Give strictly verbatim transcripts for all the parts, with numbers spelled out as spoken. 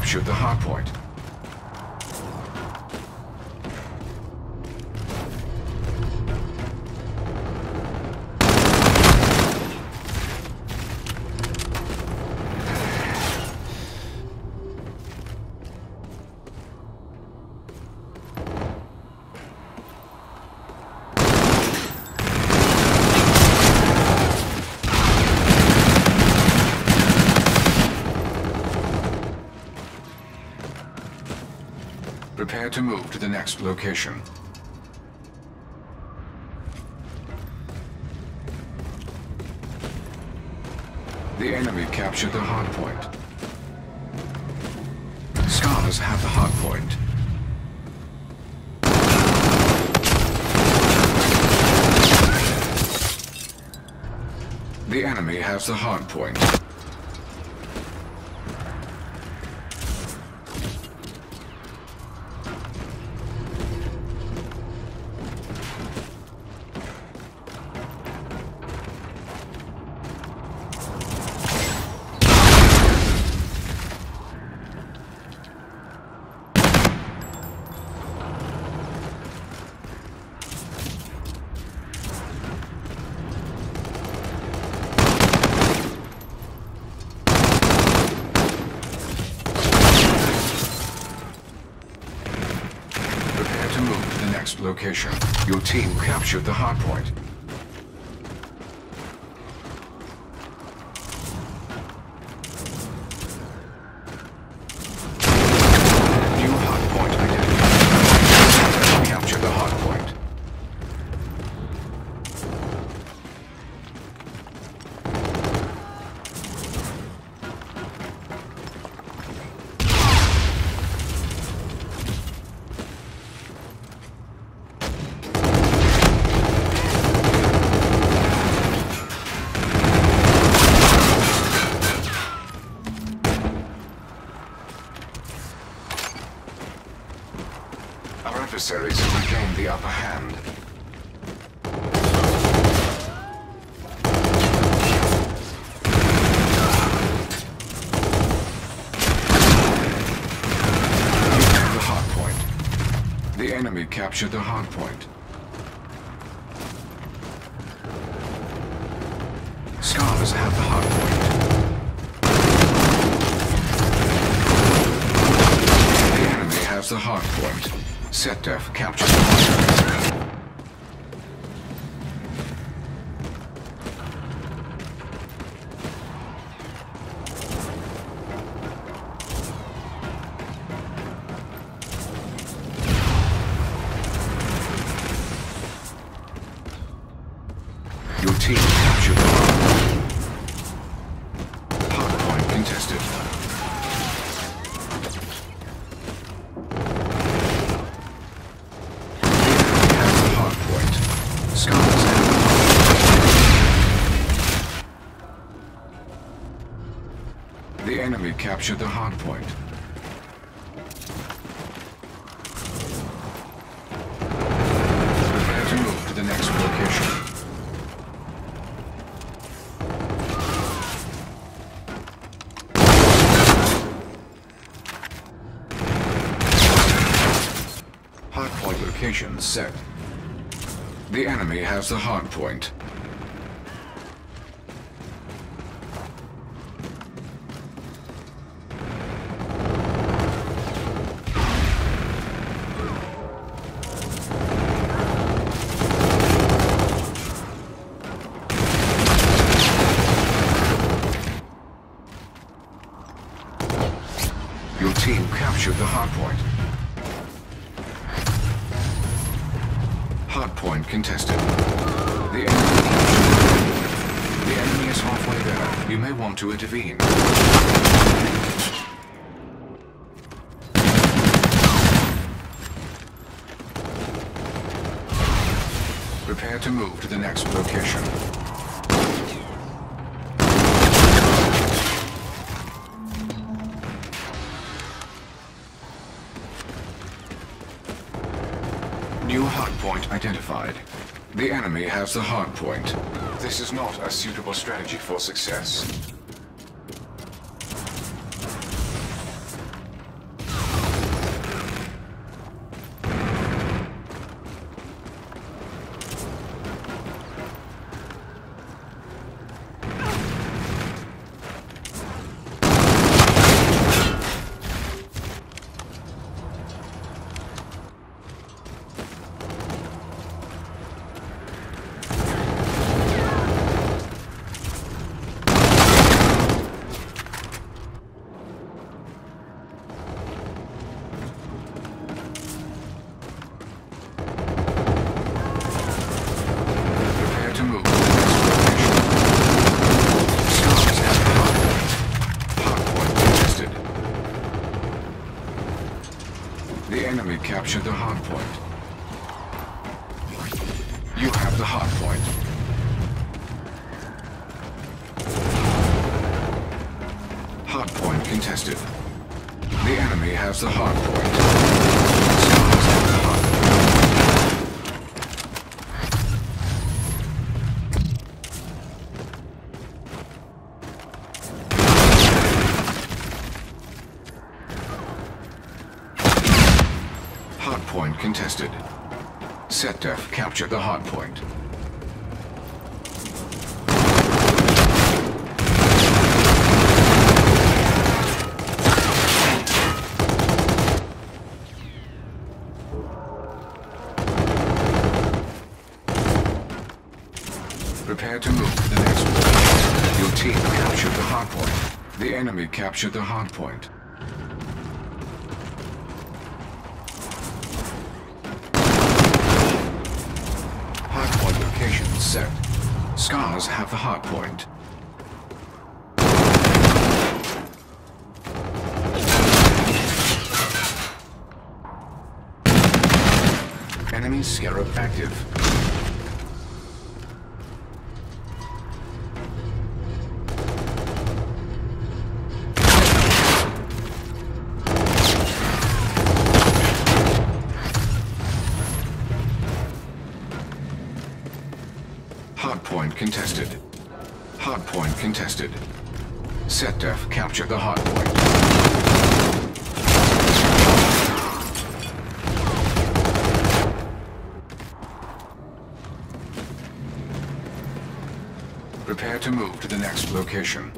captured the hardpoint. Prepare to move to the next location. The enemy captured the hardpoint. Scars have the hardpoint. The enemy has the hardpoint. Location. Your team captured the hardpoint. New hardpoint identified. Capture the hardpoint. Our adversaries have regained the upper hand. The hardpoint. The enemy captured the hardpoint. Scars have the hardpoint. The enemy has the hardpoint. SetDef captured the hardpoint. Your team captured the hardpoint. Hardpoint contested. The enemy captured the hardpoint. Prepare to move to the next location. Hardpoint location set. The enemy has the hardpoint. Your team captured the hardpoint. Hardpoint contested. The enemy The enemy is halfway there. You may want to intervene. Prepare to move to the next location. New hardpoint identified. The enemy has the hardpoint. This is not a suitable strategy for success. The enemy captured the hard point. You have the hard point. Hard point contested. The enemy has the hard point. Stars have the hard point. Hard point contested. SetDef captured the hard point. Prepare to move to the next one. Your team captured the hard point. The enemy captured the hard point. Hard point location set. Scars have the hard point. Enemy Scarab active. Hardpoint contested. Hardpoint contested. SetDef captured the hardpoint. Prepare to move to the next location.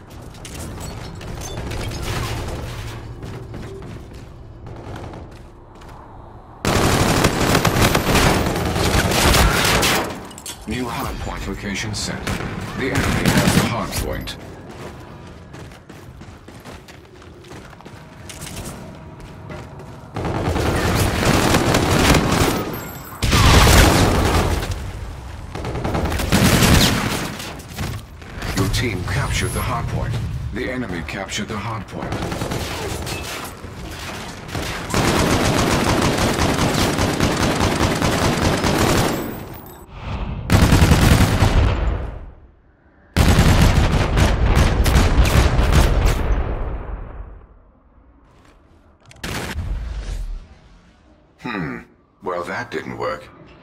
New hardpoint location set. The enemy has the hardpoint. Your team captured the hardpoint. The enemy captured the hardpoint. Hmm. Well, that didn't work.